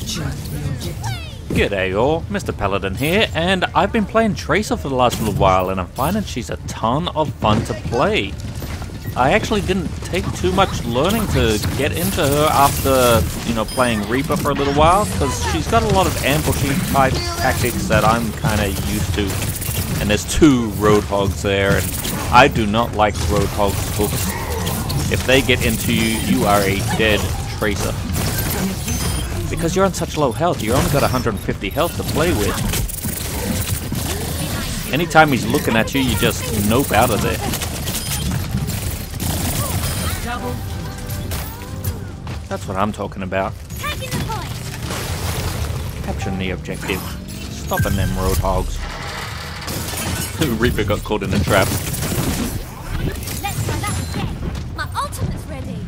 G'day all, MrPaladin here, and I've been playing Tracer for the last little while, and I'm finding she's a ton of fun to play. I actually didn't take too much learning to get into her after, playing Reaper for a little while, because she's got a lot of ambushing type tactics that I'm kind of used to. And there's two Roadhogs there, and I do not like Roadhog's hooks. If they get into you, you are a dead Tracer. Because you're on such low health, you only got 150 health to play with. Anytime he's looking at you, you just nope out of there. That's what I'm talking about. Capturing the objective. Stopping them Roadhogs. Reaper got caught in a trap. Let's try that again. My ultimate's ready.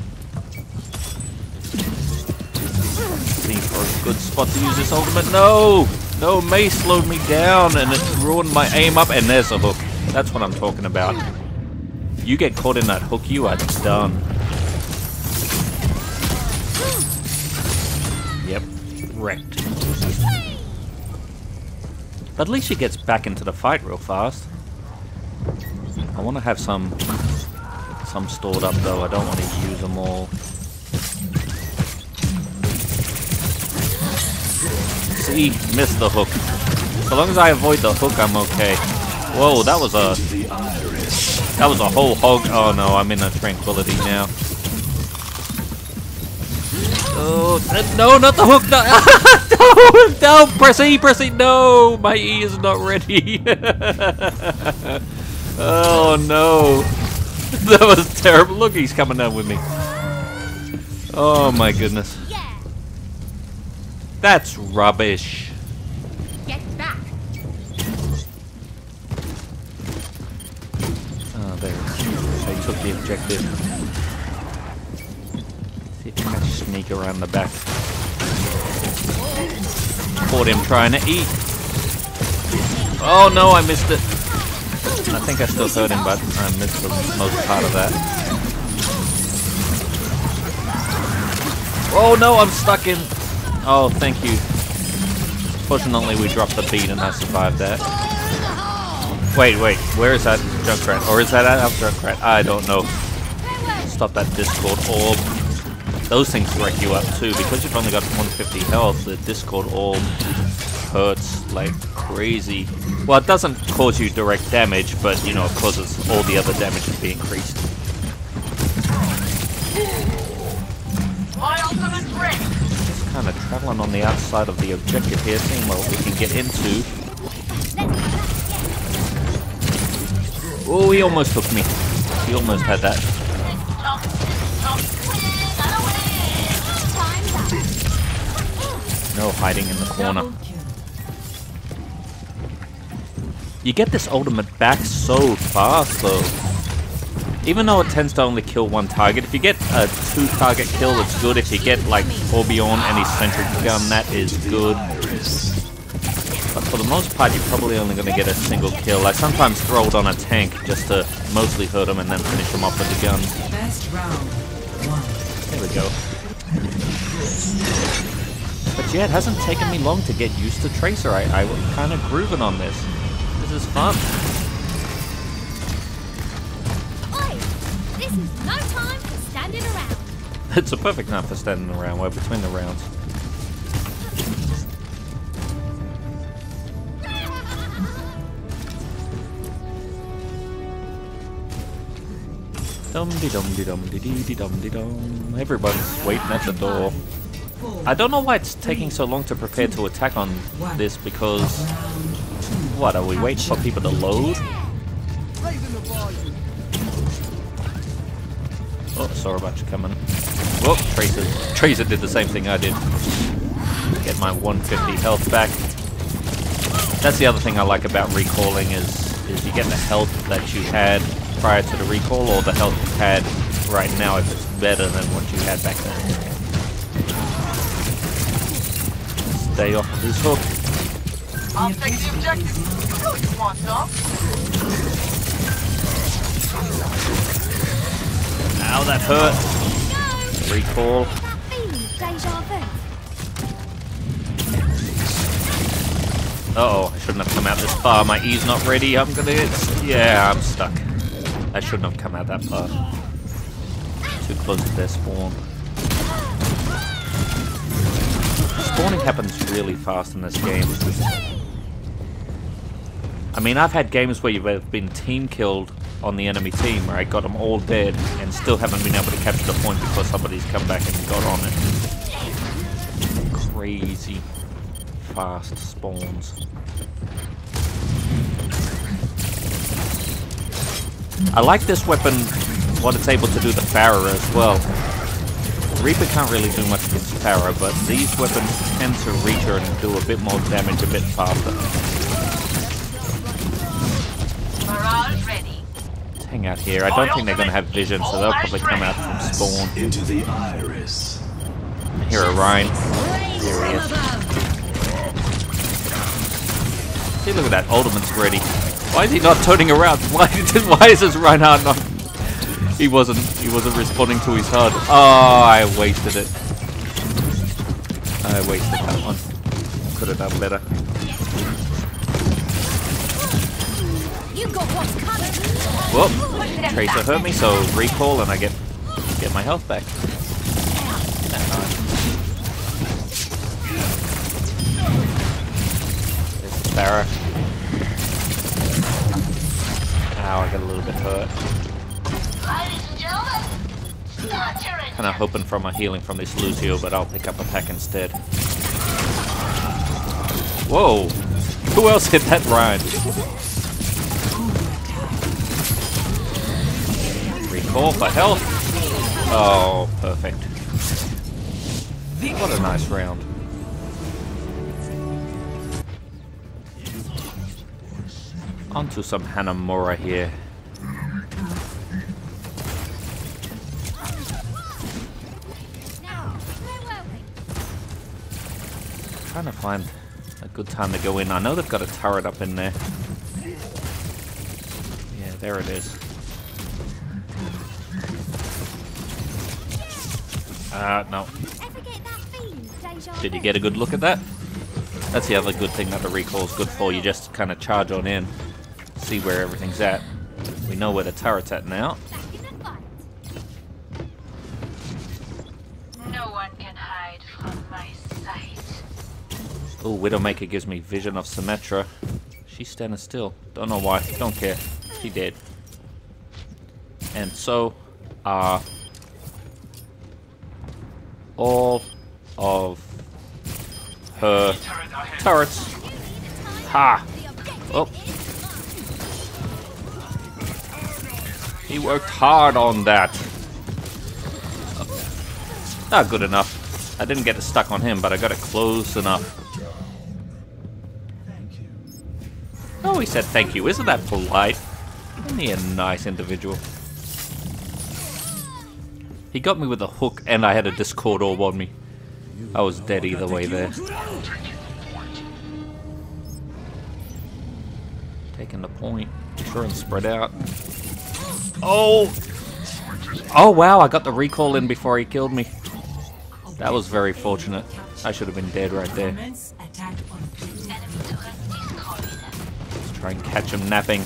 Looking for a good spot to use this ultimate. No! No, May slowed me down and it ruined my aim up. And there's a hook. That's what I'm talking about. You get caught in that hook, you are done. Yep, wrecked. But at least she gets back into the fight real fast. I want to have some stored up though. I don't want to use them all. See, missed the hook. So long as I avoid the hook, I'm okay. Whoa, that was a whole hog. Oh no, I'm in a tranquility now. Oh, no, not the hook! No, no, press E, no! My E is not ready. Oh no. That was terrible. Look, he's coming down with me. Oh my goodness. That's rubbish. Get back. Oh, there. They took the objective. See if I can sneak around the back. Caught him trying to eat. Oh no, I missed it. I think I still hurt him, but I missed the most part of that. Oh no, I'm stuck in. Oh, thank you. Fortunately, we dropped the beat and I survived that. Wait, where is that Junkrat? Or is that our Junkrat? I don't know. Stop that Discord orb. Those things wreck you up too, because you've only got 150 health. The Discord orb hurts like crazy. Well, it doesn't cause you direct damage, but it causes all the other damage to be increased. Just kind of traveling on the outside of the objective here, seeing what we can get into. Oh, he almost took me. He almost had that. No hiding in the corner. You get this ultimate back so fast though. Even though it tends to only kill one target, if you get a 2-target kill, it's good. If you get like Torbjorn and his sentry gun, that is good. But for the most part, you're probably only going to get a single kill. I sometimes throw it on a tank just to mostly hurt him and then finish him off with the gun. There we go. But yeah, it hasn't taken me long to get used to Tracer. I was kind of grooving on this. This is fun. Oi! This is no time for standing around. It's a perfect time for standing around. We're between the rounds. Dum-de-dum-de-dum-de-dee-de-dum-de-dum. Everybody's waiting at the door. I don't know why it's taking so long to prepare to attack on this, because... What, are we waiting for people to load? Oh, saw a bunch coming. Whoop, Tracer did the same thing I did. Get my 150 health back. That's the other thing I like about recalling is you get the health that you had prior to the recall, or the health you had right now if it's better than what you had back then. Stay off of his hook. I'll take the objective. You know you want some. Ow, that hurt. Recall. Uh-oh, I shouldn't have come out this far. My E's not ready. I'm gonna get... Yeah, I'm stuck. I shouldn't have come out that far. Too close to their spawn. Spawning happens really fast in this game. I mean, I've had games where you've been team killed on the enemy team, where I got them all dead and still haven't been able to capture the point because somebody's come back and got on it. Crazy fast spawns. I like this weapon, what it's able to do to Pharah as well. Reaper can't really do much against Pharah, but these weapons tend to reach her and do a bit more damage a bit faster. Morale ready. Let's hang out here. I don't think they're going to have vision, so they'll probably come out from spawn. Into the iris. I hear a Rhine. Here he is. See, look at that. Ultimate's ready. Why is he not turning around? Why is his Reinhardt not... He wasn't responding to his HUD. Oh, I wasted it. I wasted that one. Could have done better. You got what's coming. Whoop! Tracer hurt me, so recall and I get my health back. There's Pharah. Ow, I got a little bit hurt. Kind of hoping for my healing from this Lucio, but I'll pick up a pack instead. Whoa! Who else hit that Ryan? Recall for health. Oh, perfect. What a nice round. Onto some Hanamura here. Trying to find a good time to go in. I know they've got a turret up in there. Yeah, there it is. No. Did you get a good look at that? That's the other good thing that the recall's good for. You just kind of charge on in, see where everything's at. We know where the turret's at now. No one can hide from my sight. Oh, Widowmaker gives me vision of Symmetra. She's standing still. Don't know why. Don't care. She did. And so are all of her turrets. Ha! Oh. He worked hard on that. Not good enough. I didn't get it stuck on him, but I got it close enough. Oh, he said thank you. Isn't that polite? Isn't he a nice individual? He got me with a hook and I had a Discord orb on me. I was dead either way there. Taking the point. Sure and spread out. Oh! Oh wow, I got the recall in before he killed me. That was very fortunate. I should have been dead right there. Let's try and catch him napping.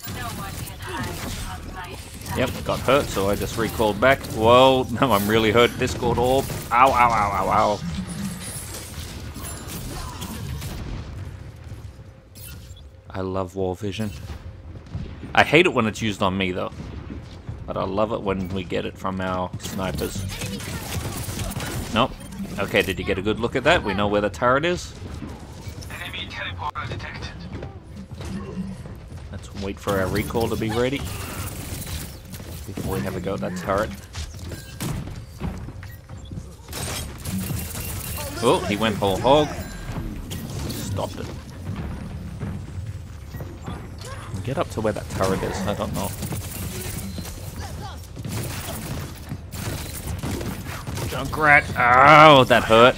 Yep, got hurt, so I just recalled back. Whoa, no, I'm really hurt. Discord orb. Ow, ow, ow, ow, ow. I love War Vision. I hate it when it's used on me, though. But I love it when we get it from our snipers. Nope. Okay, did you get a good look at that? We know where the turret is. Enemy teleporter detected. Let's wait for our recall to be ready before we have a go at that turret. Oh, he went whole hog. Stopped it. Get up to where that turret is. I don't know. Junkrat. Oh, that hurt.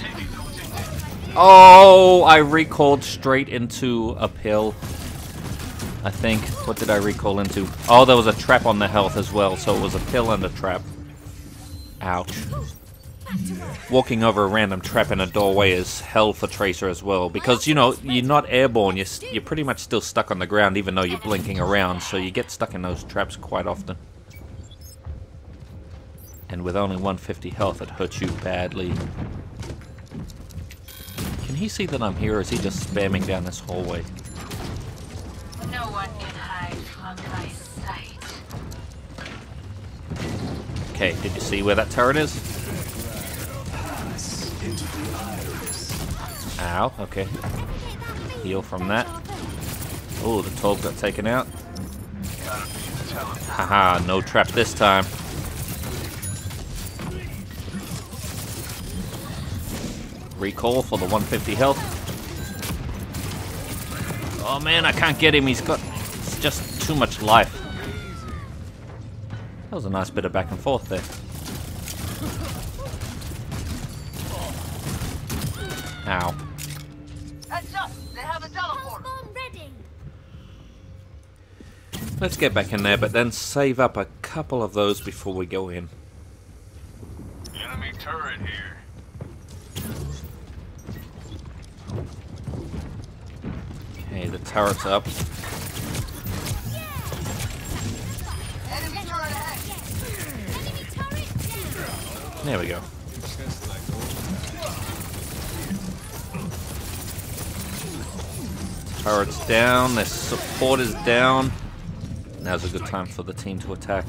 Oh, I recalled straight into a pill. I think. What did I recall into? Oh, there was a trap on the health as well, so it was a pill and a trap. Ouch. walking over a random trap in a doorway is hell for Tracer as well, because you know you're not airborne. You're pretty much still stuck on the ground, even though you're blinking around. So you get stuck in those traps quite often. And with only 150 health, it hurts you badly. Can he see that I'm here, or is he just spamming down this hallway? No one can hide from my sight. Okay, did you see where that turret is? Into the iris. Ow, okay. Heal from that. Oh, the Torb got taken out. Haha, no trap this time. Recall for the 150 health. Oh man, I can't get him. He's got just too much life. That was a nice bit of back and forth there. Ow. Heads up! They have a teleport! Transform ready. Let's get back in there, but then save up a couple of those before we go in. Enemy turret here. Okay, the turret's up. Enemy turret ahead! Enemy turret down. There we go. Turret's down, their support is down. Now's a good time for the team to attack.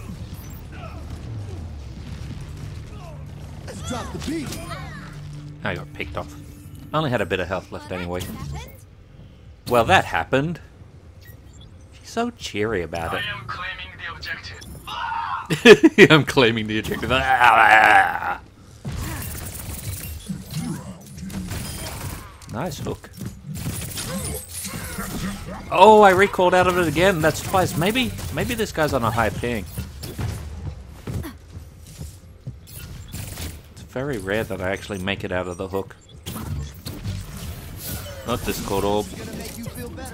Let's drop the beat. I got picked off. I only had a bit of health left anyway. Well, that happened. She's so cheery about I it. am claiming the objective. I'm claiming the objective. Ah! Nice hook. Oh, I recalled out of it again. That's twice. Maybe this guy's on a high ping. It's very rare that I actually make it out of the hook. Not this Discord orb. Gonna make you feel better.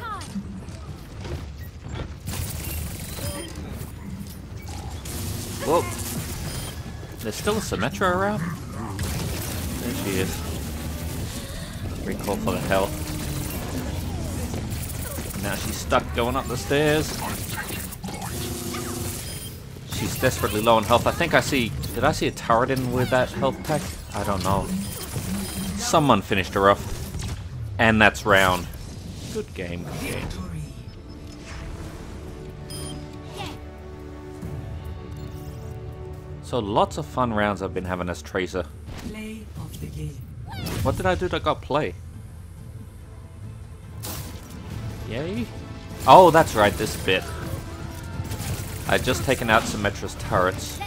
Whoa. There's still a Symmetra around? There she is. Recall for the health. Now she's stuck going up the stairs. She's desperately low on health. I think I see... Did I see a turret in with that health pack? I don't know. Someone finished her off. And that's round. Good game, good game. So lots of fun rounds I've been having as Tracer. Play of the game. What did I do that got play? Yay? Oh, that's right, this bit. I'd just taken out Symmetra's turrets.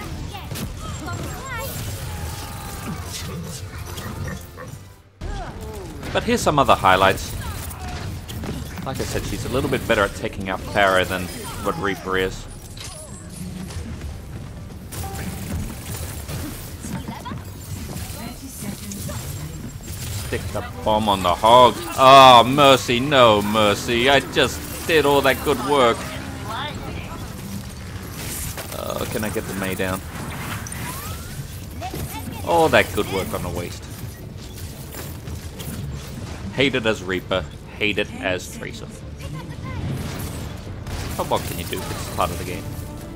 But here's some other highlights. Like I said, she's a little bit better at taking out Pharah than what Reaper is. Stick the bomb on the hog. Oh, mercy, no mercy. I just did all that good work. Can I get the Mei down? All that good work on the waste. Hate it as Reaper, hate it as Tracer. But what can you do? It's part of the game.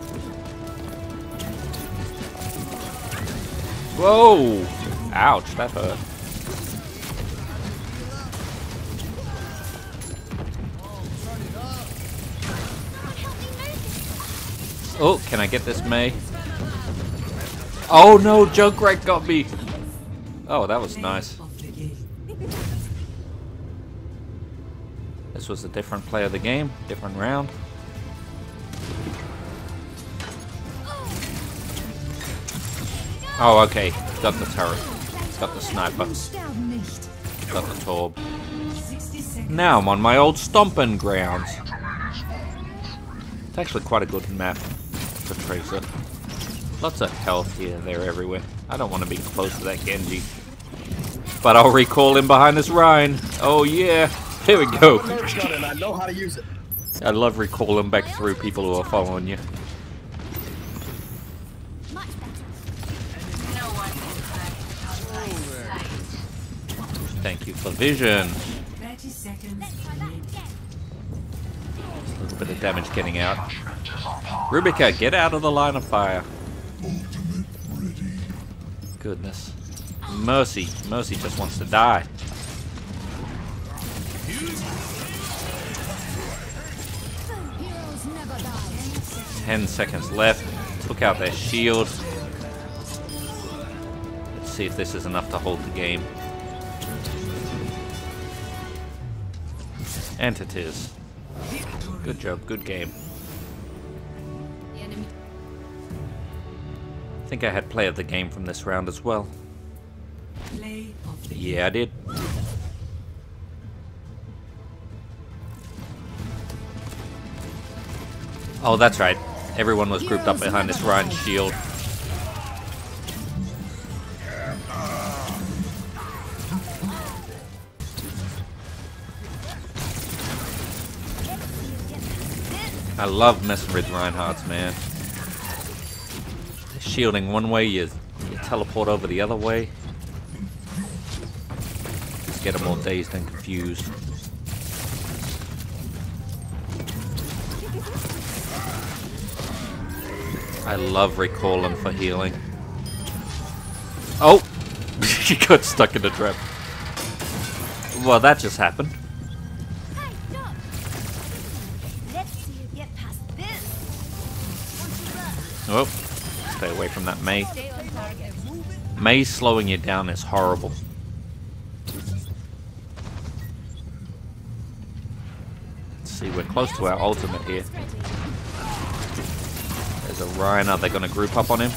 Whoa! Ouch, that hurt. Oh, can I get this Mei? Oh no, Junkrat got me! Oh, that was nice. This was a different play of the game, different round. Oh, okay. Got the turret. Got the sniper. Got the Torb. Now I'm on my old stomping grounds. It's actually quite a good map for Tracer. Lots of health here, there, everywhere. I don't want to be close to that Genji. But I'll recall him behind this Rhine. Oh yeah. Here we go. I know how to use it. I love recalling back through people who are following you. Much better. No one can Thank you for vision. 30 seconds remaining. A little bit of damage getting out. Rubica, get out of the line of fire. Goodness. Mercy. Mercy just wants to die. Heroes never die. 10 seconds left. Took out their shield. Let's see if this is enough to hold the game. And it is. Good job, good game. The enemy. I think I had play of the game from this round as well. Play of the Yeah, I did. Oh, that's right. Everyone was grouped up behind this Ryan's shield. I love messing with Reinhardt's, man. Shielding one way, you teleport over the other way. Just get them all dazed and confused. I love recalling for healing. Oh! He got stuck in a trap. Well, that just happened. Hey, stop! Let's see you get past this. Oh, stay away from that Mei. Stay on target. Mei slowing you down is horrible. Let's see, we're close to our ultimate here. There's a Ryan. Are they going to group up on him?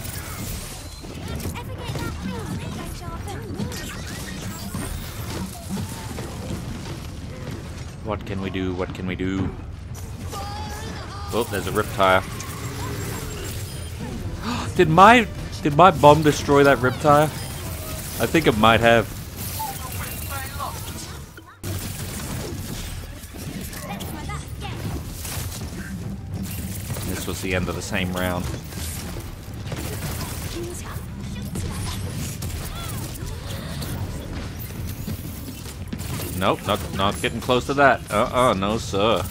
What can we do? What can we do? Oh, there's a Riptire. Did my bomb destroy that Riptire? I think it might have. This was the end of the same round. Nope, not getting close to that. No sir.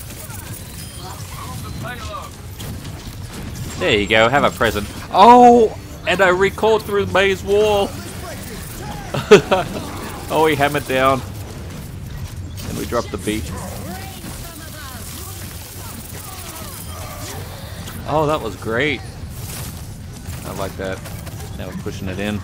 There you go, have a present. Oh, and I recalled through Mei's wall. Oh, he hammered down. And we dropped the beat. Oh, that was great. I like that. Now we're pushing it in.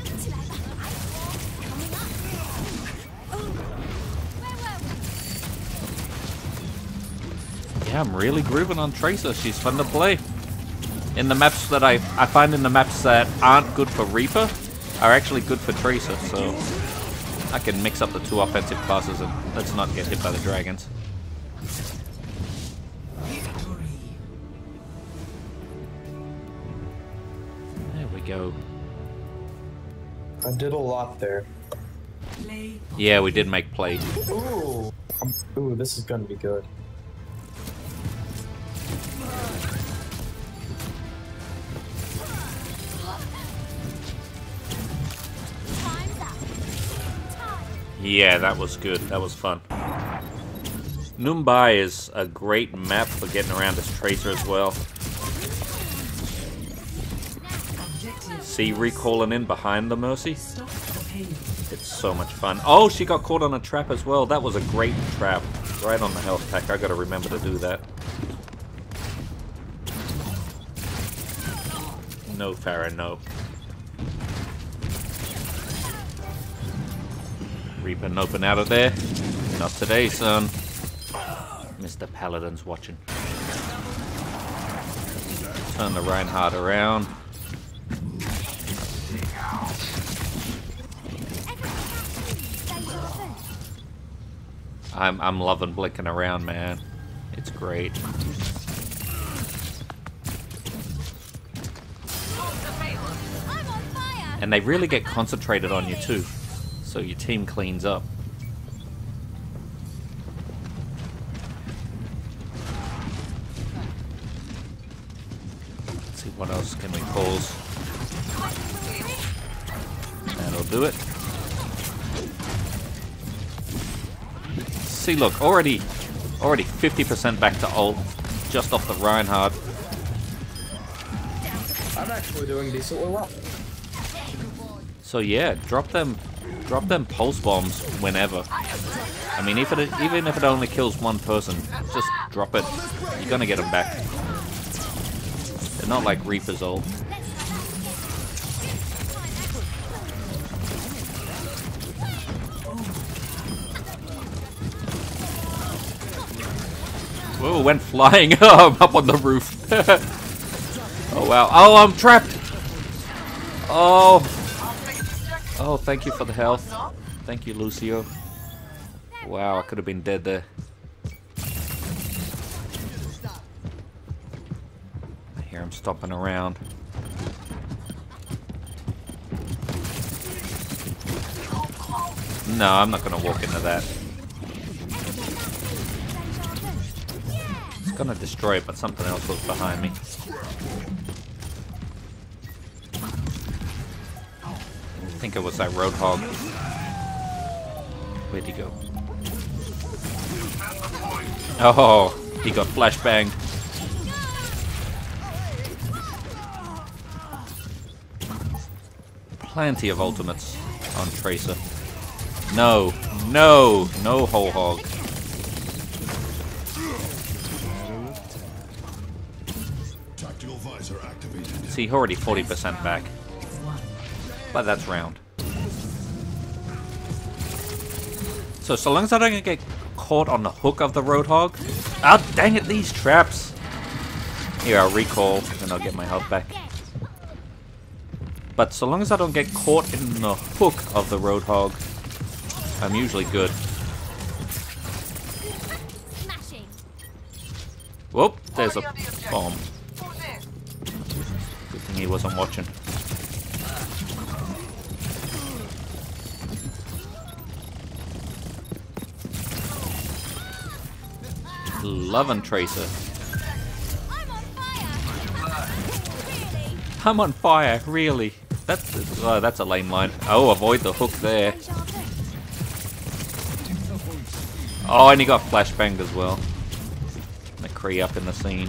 Yeah, I'm really grooving on Tracer. She's fun to play. In the maps that I find in the maps that aren't good for Reaper are actually good for Tracer, so I can mix up the two offensive classes and let's not get hit by the dragons. There we go. I did a lot there. play of Yeah, we did make play. Ooh. Ooh, this is gonna be good. Yeah, that was good. That was fun. Mumbai is a great map for getting around as Tracer as well. See recalling in behind the Mercy? stop the pain. It's so much fun. Oh, she got caught on a trap as well. That was a great trap. Right on the health pack. I gotta remember to do that. No, Farah, no. Reaper noping out of there. Not today, son. MrPaladin's watching. Turn the Reinhardt around. I'm loving blinking around, man. It's great. I'm on fire! And they really get concentrated on you too. So your team cleans up. Let's see what else can we pause. That'll do it. See, look, already 50% back to ult, just off the Reinhardt. I'm actually doing decently well. So yeah, drop them pulse bombs whenever. I mean, even if it only kills one person, just drop it. You're gonna get them back. They're not like Reaper's ult. Whoa, went flying. I'm up on the roof. Oh wow. Oh, I'm trapped. Oh. Oh, thank you for the health. Thank you, Lucio. Wow, I could have been dead there. I hear him stomping around. No, I'm not gonna walk into that. It's gonna destroy it, but something else was behind me. I think it was that Roadhog. Where'd he go? Oh, he got flashbanged. Plenty of ultimates on Tracer. No, no, no whole hog. See, already 40% back. But that's round. So long as I don't get caught on the hook of the Roadhog. Ah, dang it, these traps. Here, I'll recall, and I'll get my health back. But so long as I don't get caught in the hook of the Roadhog, I'm usually good. Smashing. Whoop, there's a bomb. Good thing he wasn't watching. Loving Tracer. I'm on fire, really? That's a lame line. Oh, avoid the hook there. Oh, and he got flashbanged as well. McCree up in the scene.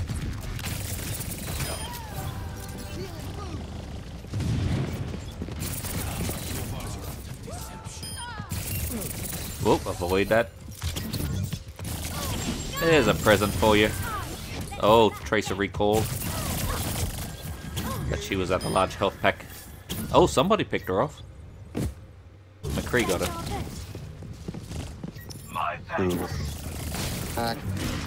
Whoop, avoid that. There's a present for you. Oh, Tracer recalled. But she was at the large health pack. Oh, somebody picked her off. McCree got her. My thanks.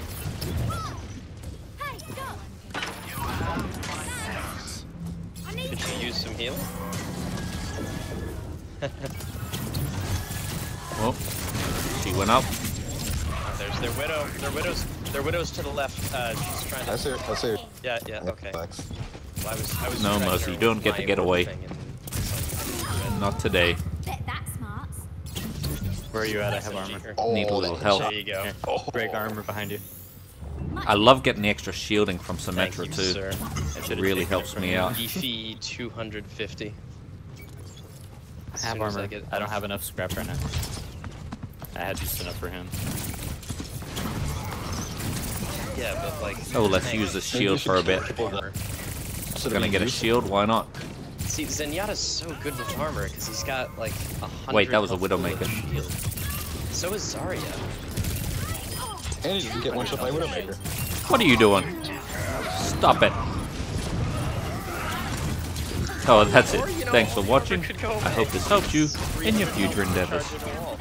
Could you use some healing? Oh, she went up. There's their widow. Their widow's to the left. She's trying to. I see her. Yeah, okay. Thanks. Well, I was No, tracking Mercy, her you don't with get to my get away. thing and- Not today. Bet that's smart. Where are you at? I have armor. Need a little help. There you go. Break armor behind you. I love getting the extra shielding from Thank Symmetra you, too. sir. It really helps me out. Beefy 250. I have armor. get I don't have enough scrap right now. I had just enough for him. Yeah, but like. Oh, let's use the shield for a bit. Gonna get a shield, why not? See, Zenyatta's so good with armor because he's got like 100. Wait, that was a health full of Widowmaker. shield. So is Zarya. And you can get one shot by Widowmaker. What are you doing? Stop it. Oh, that's it. Thanks for watching. I hope this helped you in your future endeavors.